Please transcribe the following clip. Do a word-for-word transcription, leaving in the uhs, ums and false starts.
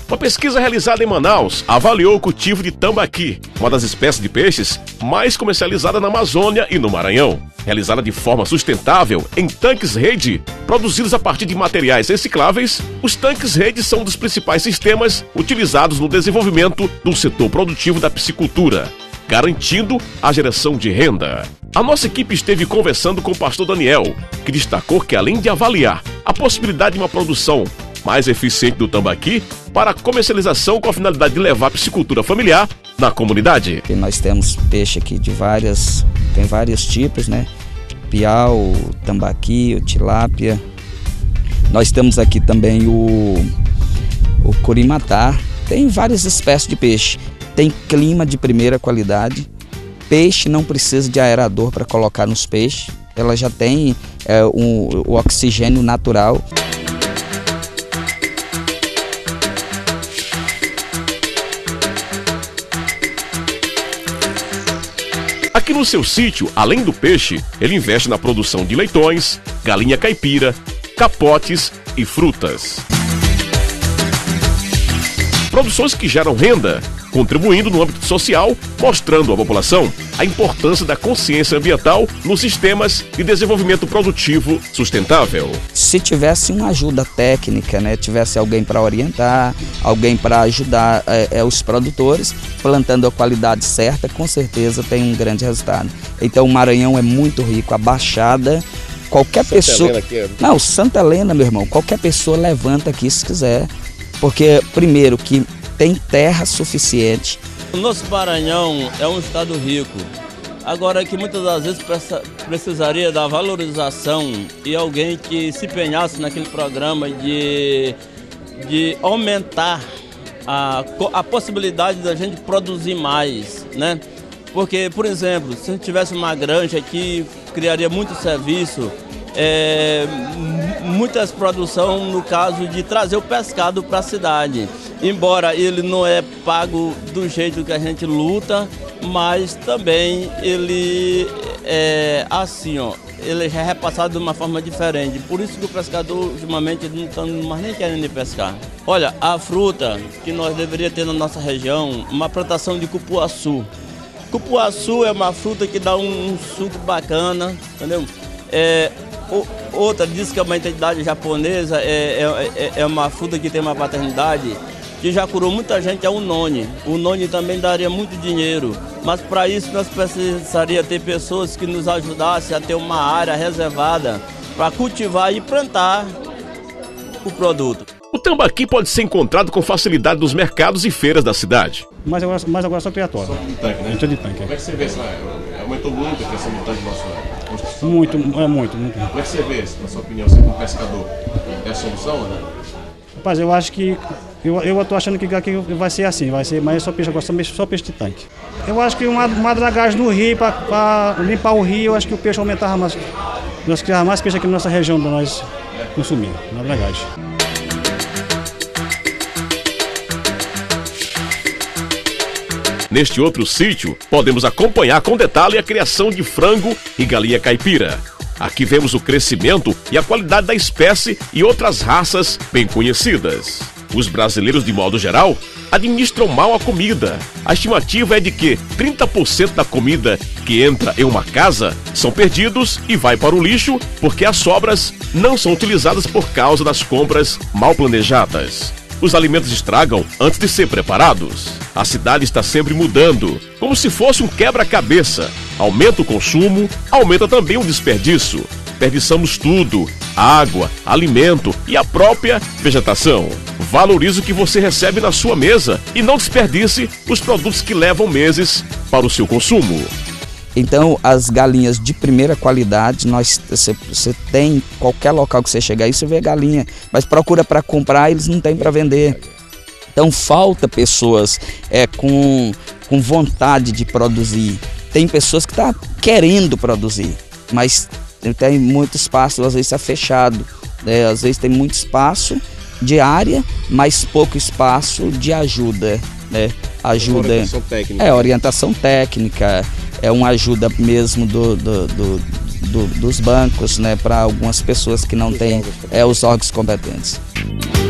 Uma pesquisa realizada em Manaus avaliou o cultivo de tambaqui, uma das espécies de peixes mais comercializada na Amazônia e no Maranhão. Realizada de forma sustentável em tanques-rede, produzidos a partir de materiais recicláveis, os tanques-rede são um dos principais sistemas utilizados no desenvolvimento do setor produtivo da piscicultura, garantindo a geração de renda. A nossa equipe esteve conversando com o pastor Daniel, que destacou que, além de avaliar a possibilidade de uma produção mais eficiente do tambaqui para a comercialização com a finalidade de levar a piscicultura familiar na comunidade. E nós temos peixe aqui de várias, tem vários tipos, né? Piau, o tambaqui, o tilápia. Nós temos aqui também o, o curimatá. Tem várias espécies de peixe. Tem clima de primeira qualidade. Peixe não precisa de aerador para colocar nos peixes. Ela já tem é, um, o oxigênio natural. Aqui no seu sítio, além do peixe, ele investe na produção de leitões, galinha caipira, capotes e frutas. Produções que geram renda, contribuindo no âmbito social, mostrando à população a importância da consciência ambiental nos sistemas de desenvolvimento produtivo sustentável. Se tivesse uma ajuda técnica, né, tivesse alguém para orientar, alguém para ajudar é, é, os produtores, plantando a qualidade certa, com certeza tem um grande resultado. Então o Maranhão é muito rico, a Baixada, qualquer Santa pessoa... Helena aqui é... Não, Santa Helena, meu irmão, qualquer pessoa levanta aqui se quiser, porque primeiro que tem terra suficiente. O nosso Maranhão é um estado rico, agora que muitas das vezes precisaria da valorização e alguém que se empenhasse naquele programa de, de aumentar a, a possibilidade da gente produzir mais, né? Porque, por exemplo, se a gente tivesse uma granja aqui, criaria muito serviço, é, muitas produções no caso de trazer o pescado para a cidade. Embora ele não é pago do jeito que a gente luta, mas também ele é assim, ó, ele já é repassado de uma forma diferente. Por isso que o pescador, ultimamente, não está mais nem querendo ir pescar. Olha, a fruta que nós deveríamos ter na nossa região, uma plantação de cupuaçu. Cupuaçu é uma fruta que dá um, um suco bacana, entendeu? É, o, outra diz que é uma entidade japonesa, é, é, é uma fruta que tem uma paternidade que já curou muita gente, é o noni. O noni também daria muito dinheiro, mas para isso nós precisaríamos ter pessoas que nos ajudassem a ter uma área reservada para cultivar e plantar o produto. O tambaqui pode ser encontrado com facilidade nos mercados e feiras da cidade. Mas agora, mas agora só criatório. Só de tanque, né? Só de tanque. Como é que você vê essa... Aumentou muito a questão do tanque do nosso construção? Muito, é muito, muito. Como é que você vê, na sua opinião, você como pescador? É a solução, né? Rapaz, eu acho que... Eu, eu tô achando que aqui vai ser assim, vai ser, mas é só peixe, agora só, só peixe de tanque. Eu acho que uma, uma dragagem no rio, para limpar o rio, eu acho que o peixe aumentava mais. Nós criávamos mais peixe aqui na nossa região para nós consumir, na dragagem. Neste outro sítio, podemos acompanhar com detalhe a criação de frango e galinha caipira. Aqui vemos o crescimento e a qualidade da espécie e outras raças bem conhecidas. Os brasileiros, de modo geral, administram mal a comida. A estimativa é de que trinta por cento da comida que entra em uma casa são perdidos e vai para o lixo porque as sobras não são utilizadas por causa das compras mal planejadas. Os alimentos estragam antes de ser preparados. A cidade está sempre mudando, como se fosse um quebra-cabeça. Aumenta o consumo, aumenta também o desperdício. Desperdiçamos tudo: água, alimento e a própria vegetação. Valorize o que você recebe na sua mesa e não desperdice os produtos que levam meses para o seu consumo. Então, as galinhas de primeira qualidade, nós, você, você tem, qualquer local que você chegar aí, você vê galinha, mas procura para comprar, eles não têm para vender. Então, falta pessoas é, com, com vontade de produzir. Tem pessoas que estão querendo produzir, mas tem muito espaço, às vezes está fechado, né? Às vezes tem muito espaço de área, mas pouco espaço de ajuda, né? Ajuda, orientação técnica. É, orientação técnica, é uma ajuda mesmo do, do, do, do, dos bancos, né? Para algumas pessoas que não têm é, os órgãos competentes.